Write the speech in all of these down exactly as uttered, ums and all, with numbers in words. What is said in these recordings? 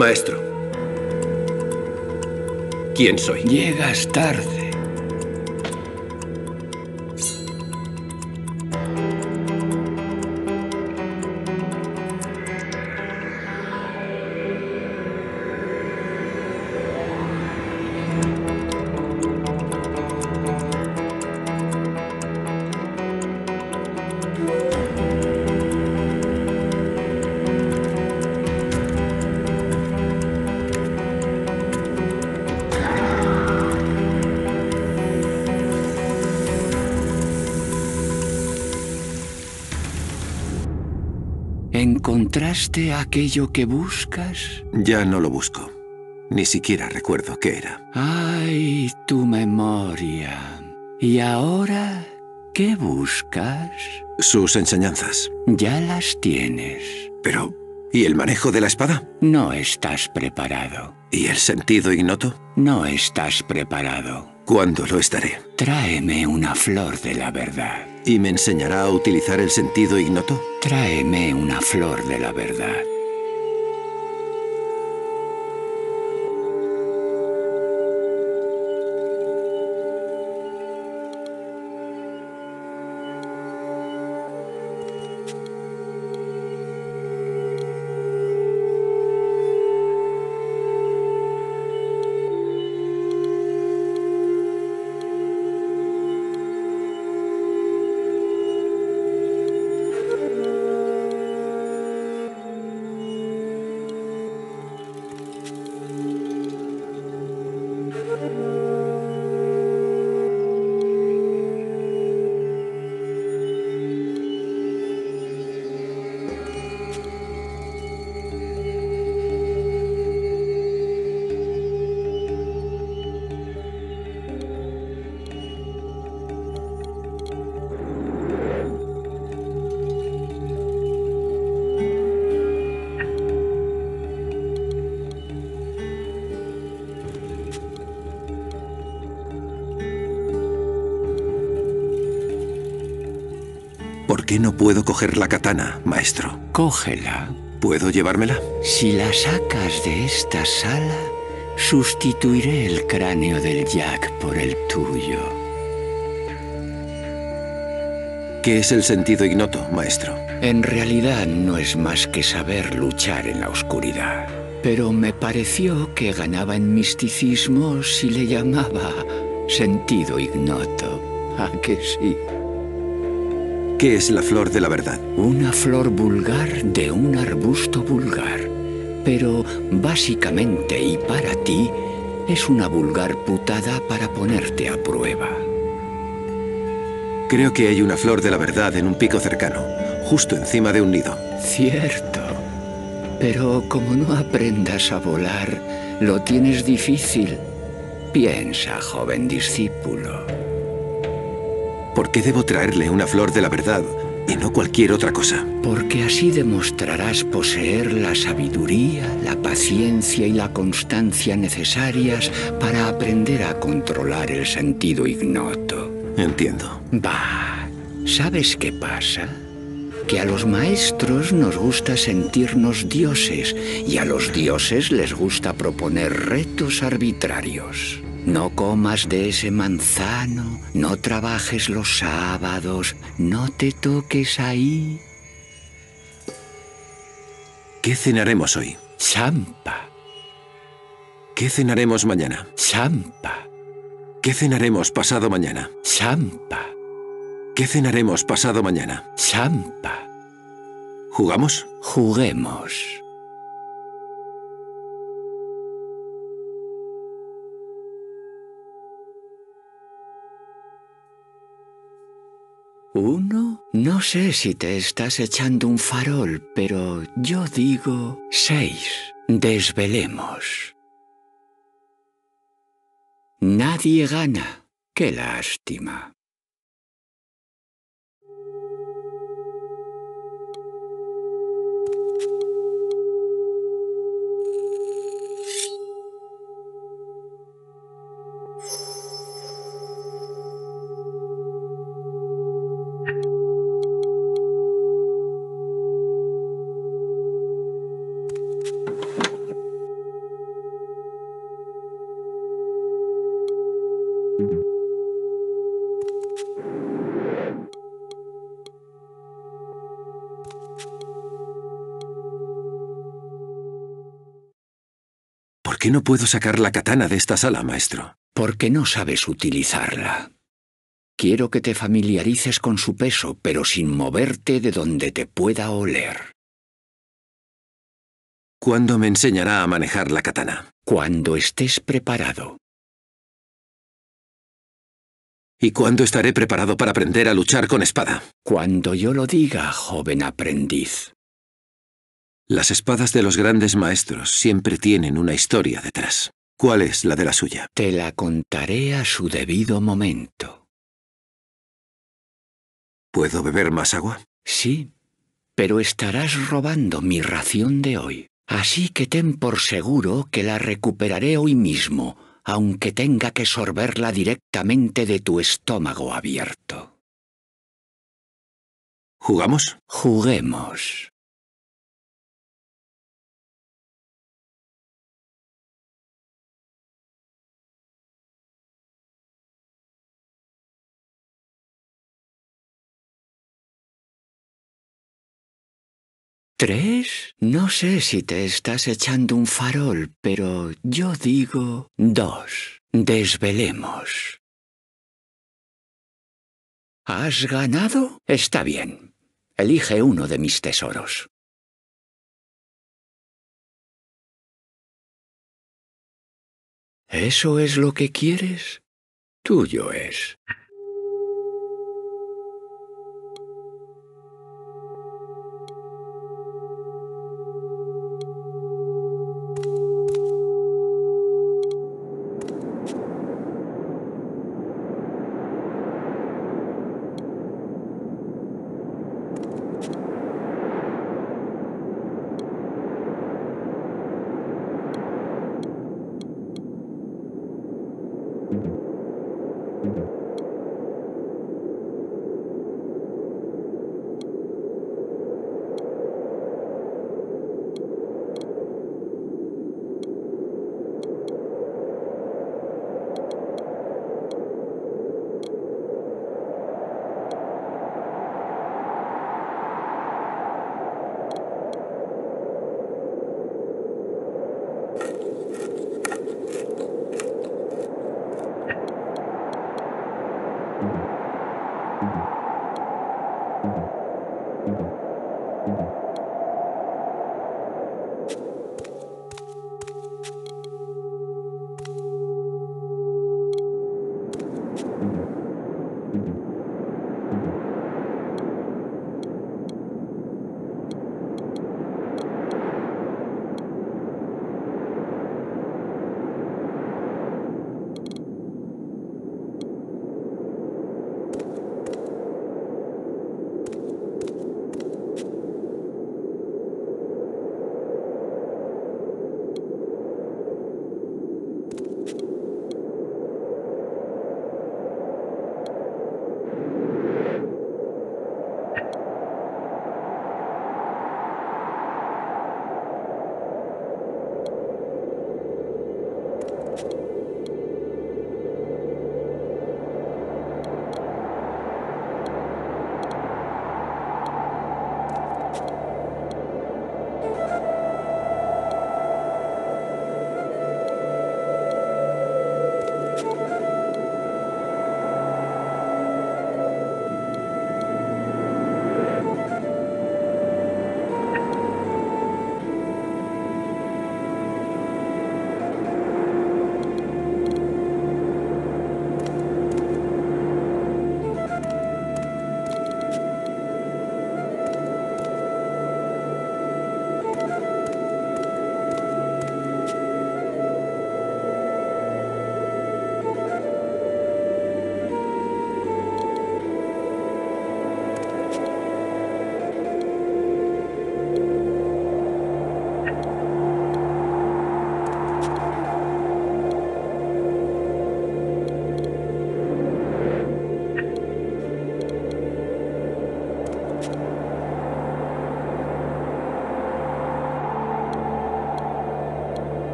Maestro, ¿quién soy? Llegas tarde. ¿Encontraste aquello que buscas? Ya no lo busco. Ni siquiera recuerdo qué era. ¡Ay, tu memoria! ¿Y ahora qué buscas? Sus enseñanzas. Ya las tienes. Pero, ¿y el manejo de la espada? No estás preparado. ¿Y el sentido ignoto? No estás preparado. ¿Cuándo lo estaré? Tráeme una flor de la verdad. ¿Y me enseñará a utilizar el sentido ignoto? Tráeme una flor de la verdad. ¿Por qué no puedo coger la katana, maestro? Cógela. ¿Puedo llevármela? Si la sacas de esta sala, sustituiré el cráneo del Jack por el tuyo. ¿Qué es el sentido ignoto, maestro? En realidad no es más que saber luchar en la oscuridad. Pero me pareció que ganaba en misticismo si le llamaba sentido ignoto. ¿A que sí? ¿Qué es la flor de la verdad? Una flor vulgar de un arbusto vulgar. Pero básicamente y para ti, es una vulgar putada para ponerte a prueba. Creo que hay una flor de la verdad en un pico cercano, justo encima de un nido. Cierto. Pero como no aprendas a volar, lo tienes difícil. Piensa, joven discípulo. ¿Por qué debo traerle una flor de la verdad y no cualquier otra cosa? Porque así demostrarás poseer la sabiduría, la paciencia y la constancia necesarias para aprender a controlar el sentido ignoto. Entiendo. Bah, ¿sabes qué pasa? Que a los maestros nos gusta sentirnos dioses y a los dioses les gusta proponer retos arbitrarios. No comas de ese manzano, no trabajes los sábados, no te toques ahí. ¿Qué cenaremos hoy? Champa. ¿Qué cenaremos mañana? Champa. ¿Qué cenaremos pasado mañana? Champa. ¿Qué cenaremos pasado mañana? Champa. ¿Jugamos? Juguemos. ¿Uno? No sé si te estás echando un farol, pero yo digo seis. Desvelemos. Nadie gana. ¡Qué lástima! ¿Por qué no puedo sacar la katana de esta sala, maestro? Porque no sabes utilizarla. Quiero que te familiarices con su peso, pero sin moverte de donde te pueda oler. ¿Cuándo me enseñará a manejar la katana? Cuando estés preparado. ¿Y cuándo estaré preparado para aprender a luchar con espada? Cuando yo lo diga, joven aprendiz. Las espadas de los grandes maestros siempre tienen una historia detrás. ¿Cuál es la de la suya? Te la contaré a su debido momento. ¿Puedo beber más agua? Sí, pero estarás robando mi ración de hoy. Así que ten por seguro que la recuperaré hoy mismo, aunque tenga que sorberla directamente de tu estómago abierto. ¿Jugamos? Juguemos. ¿Tres? No sé si te estás echando un farol, pero yo digo dos. Desvelemos. ¿Has ganado? Está bien. Elige uno de mis tesoros. ¿Eso es lo que quieres? Tuyo es.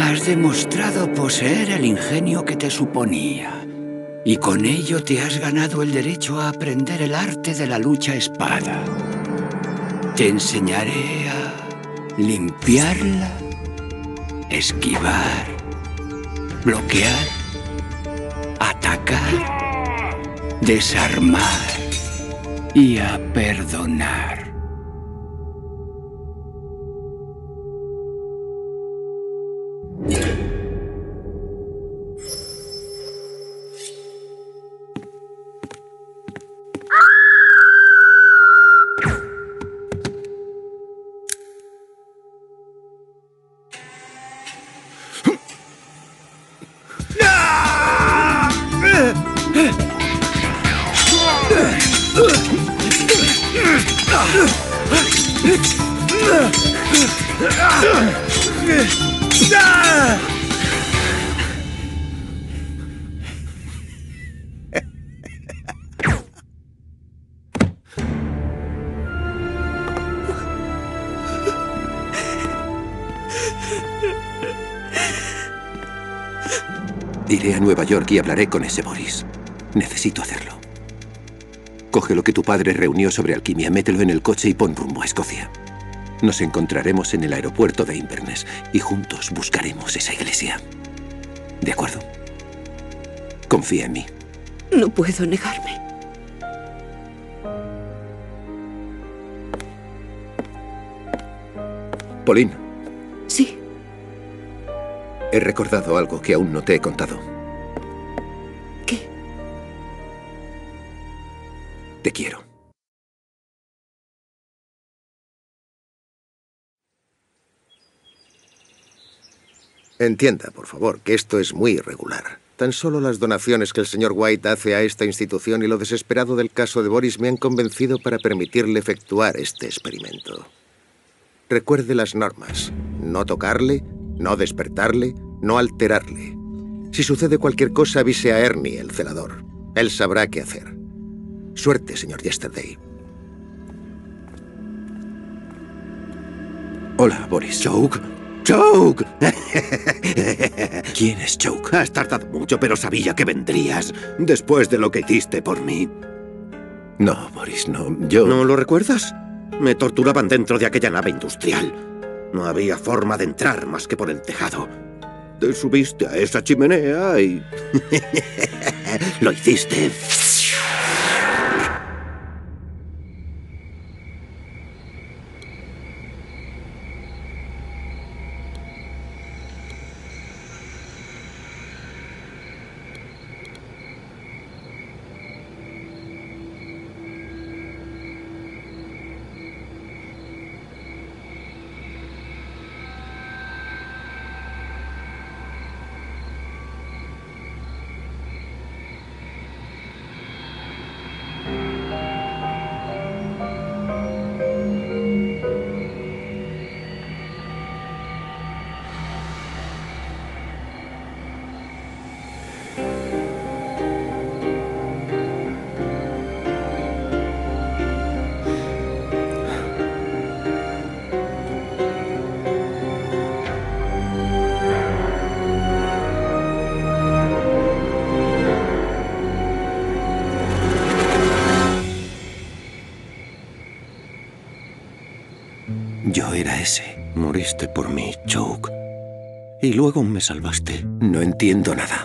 Has demostrado poseer el ingenio que te suponía, y con ello te has ganado el derecho a aprender el arte de la lucha espada. Te enseñaré a limpiarla, esquivar, bloquear, atacar, desarmar y a perdonar. Iré a Nueva York y hablaré con ese Boris. Necesito hacerlo. Coge lo que tu padre reunió sobre alquimia, mételo en el coche y pon rumbo a Escocia. Nos encontraremos en el aeropuerto de Inverness y juntos buscaremos esa iglesia. ¿De acuerdo? Confía en mí. No puedo negarme. Pauline. Sí. He recordado algo que aún no te he contado. ¿Qué? Te quiero. Entienda, por favor, que esto es muy irregular. Tan solo las donaciones que el señor White hace a esta institución y lo desesperado del caso de Boris me han convencido para permitirle efectuar este experimento. Recuerde las normas. No tocarle, no despertarle, no alterarle. Si sucede cualquier cosa, avise a Ernie, el celador. Él sabrá qué hacer. Suerte, señor Yesterday. Hola, Boris. ¿Choke? ¡Choke! ¿Quién es Choke? Has tardado mucho, pero sabía que vendrías. Después de lo que hiciste por mí. No, Boris, no. Yo... ¿No lo recuerdas? Me torturaban dentro de aquella nave industrial. No había forma de entrar más que por el tejado. Te subiste a esa chimenea y... lo hiciste. Yo era ese. Moriste por mí, Choke. Y luego me salvaste. No entiendo nada.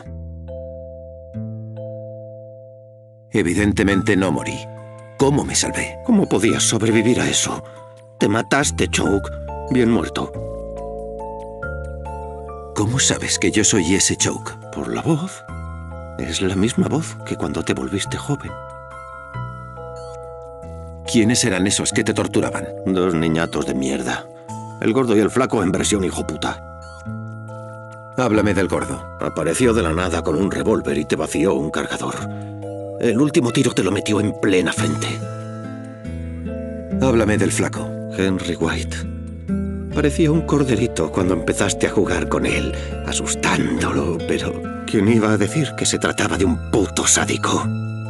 Evidentemente no morí. ¿Cómo me salvé? ¿Cómo podías sobrevivir a eso? Te mataste, Choke. Bien muerto. ¿Cómo sabes que yo soy ese Choke? Por la voz. Es la misma voz que cuando te volviste joven. ¿Quiénes eran esos que te torturaban? Dos niñatos de mierda. El gordo y el flaco en versión hijoputa. Háblame del gordo. Apareció de la nada con un revólver y te vació un cargador. El último tiro te lo metió en plena frente. Háblame del flaco. Henry White. Parecía un corderito cuando empezaste a jugar con él, asustándolo, pero ¿quién iba a decir que se trataba de un puto sádico?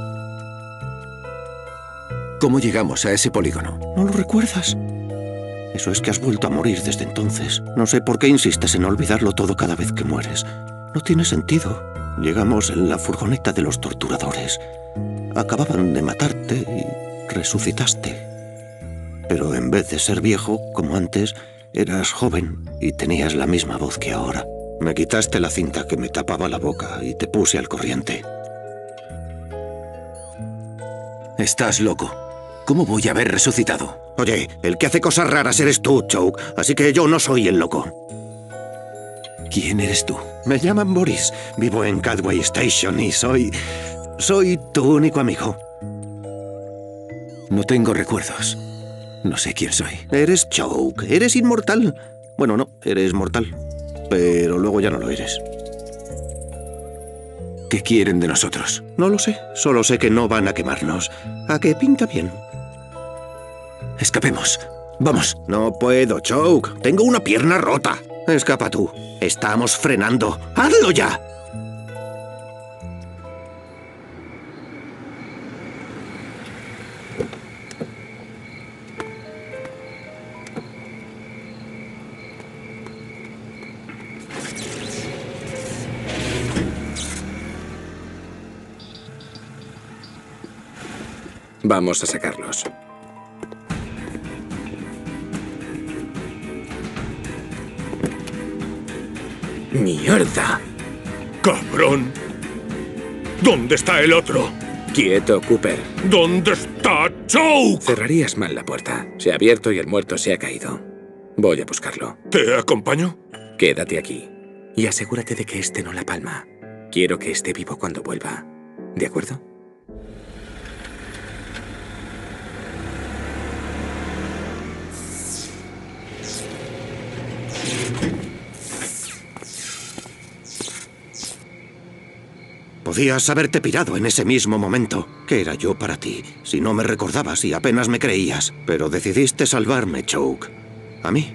¿Cómo llegamos a ese polígono? ¿No lo recuerdas? Eso es que has vuelto a morir desde entonces. No sé por qué insistes en olvidarlo todo cada vez que mueres. No tiene sentido. Llegamos en la furgoneta de los torturadores. Acababan de matarte y resucitaste. Pero en vez de ser viejo, como antes, eras joven y tenías la misma voz que ahora. Me quitaste la cinta que me tapaba la boca y te puse al corriente. Estás loco. ¿Cómo voy a haber resucitado? Oye, el que hace cosas raras eres tú, Choke, así que yo no soy el loco. ¿Quién eres tú? Me llaman Boris, vivo en Cadway Station y soy... soy tu único amigo. No tengo recuerdos. No sé quién soy. Eres Choke, eres inmortal. Bueno, no, eres mortal, pero luego ya no lo eres. ¿Qué quieren de nosotros? No lo sé, solo sé que no van a quemarnos. ¿A qué pinta bien? Escapemos. Vamos. No puedo, Choke. Tengo una pierna rota. Escapa tú. Estamos frenando. ¡Hazlo ya! Vamos a sacarlos. ¡Mierda! ¡Cabrón! ¿Dónde está el otro? Quieto, Cooper. ¿Dónde está Choke? Cerrarías mal la puerta. Se ha abierto y el muerto se ha caído. Voy a buscarlo. ¿Te acompaño? Quédate aquí. Y asegúrate de que este no la palma. Quiero que esté vivo cuando vuelva. ¿De acuerdo? Podías haberte pirado en ese mismo momento. ¿Qué era yo para ti? Si no me recordabas y apenas me creías. Pero decidiste salvarme, Choke. ¿A mí?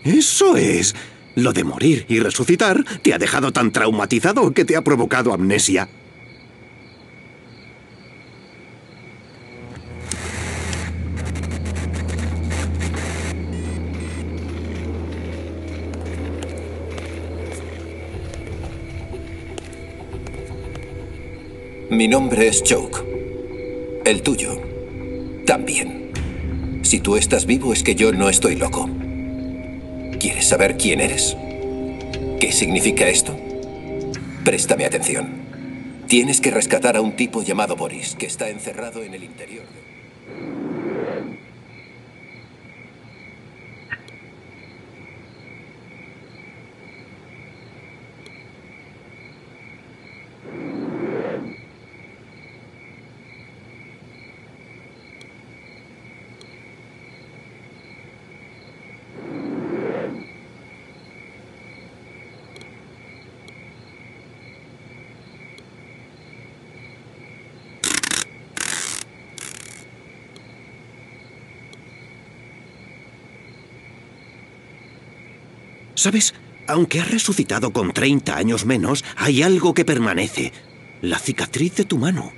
Eso es. Lo de morir y resucitar te ha dejado tan traumatizado que te ha provocado amnesia. Mi nombre es Choke. El tuyo también. Si tú estás vivo es que yo no estoy loco. ¿Quieres saber quién eres? ¿Qué significa esto? Préstame atención. Tienes que rescatar a un tipo llamado Boris, que está encerrado en el interior de... ¿Sabes? Aunque has resucitado con treinta años menos, hay algo que permanece. La cicatriz de tu mano.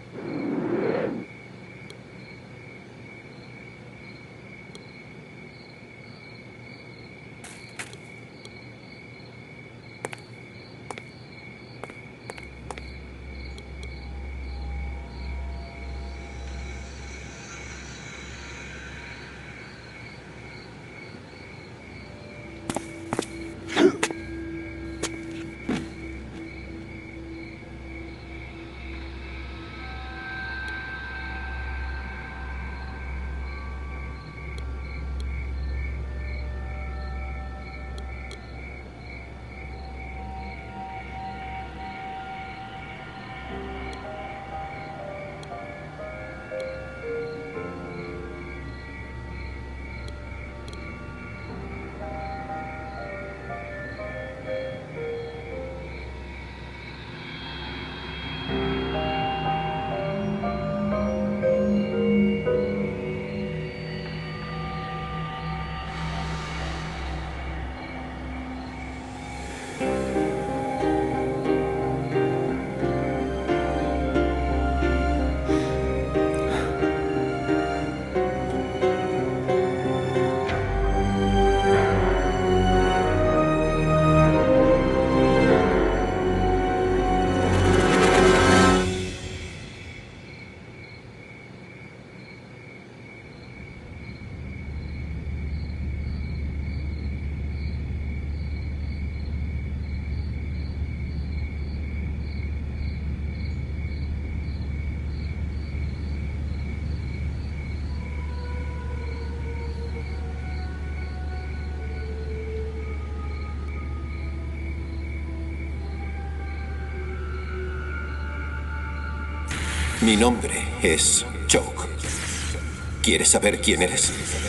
Mi nombre es Choke. ¿Quieres saber quién eres?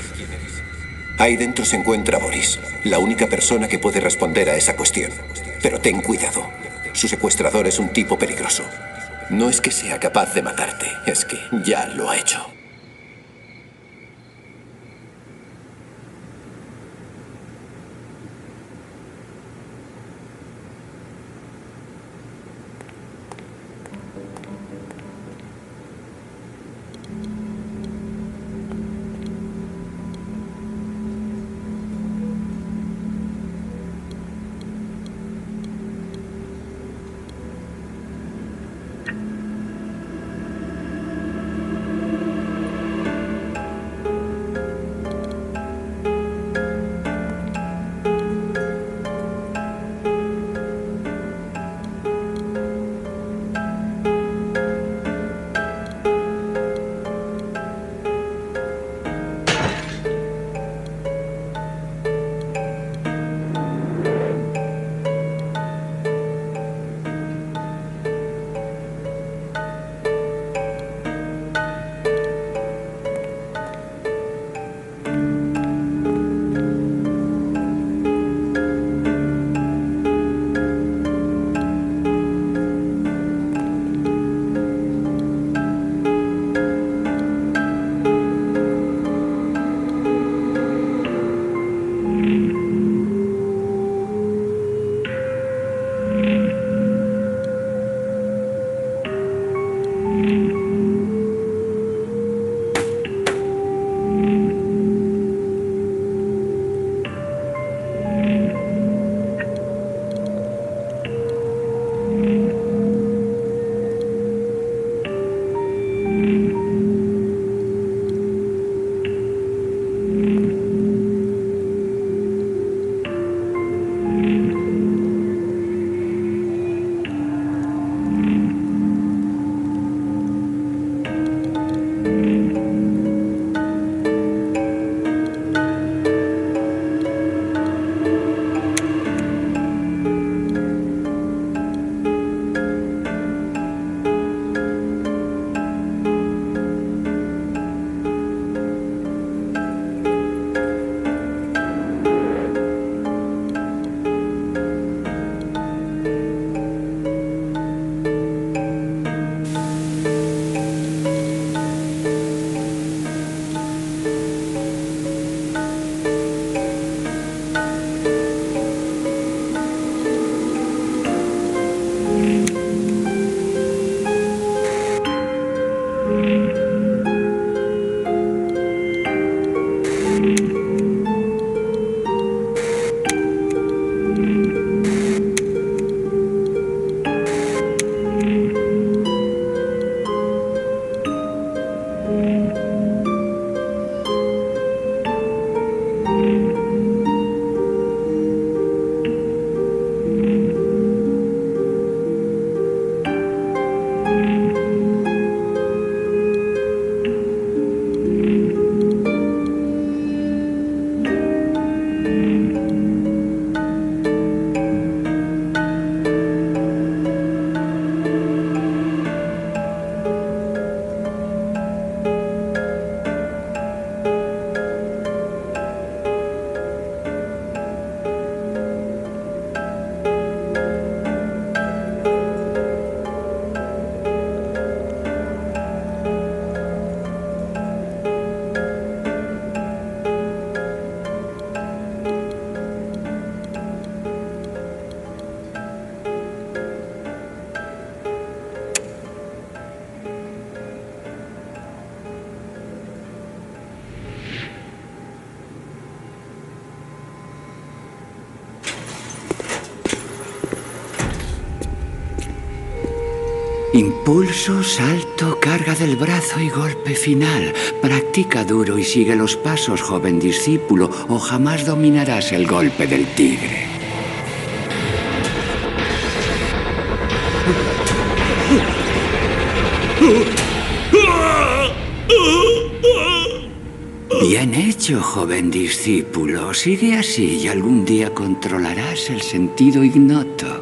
Ahí dentro se encuentra Boris, la única persona que puede responder a esa cuestión. Pero ten cuidado. Su secuestrador es un tipo peligroso. No es que sea capaz de matarte, es que ya lo ha hecho. Impulso, salto, carga del brazo y golpe final. Practica duro y sigue los pasos, joven discípulo, o jamás dominarás el golpe del tigre. Bien hecho, joven discípulo. Sigue así y algún día controlarás el sentido ignoto.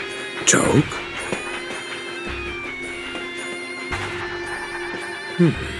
¿Choke? Hmm.